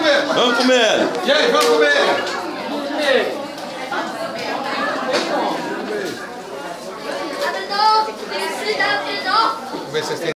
comer. Vamos comer. E aí, vamos comer. Vamos ver se vocês têm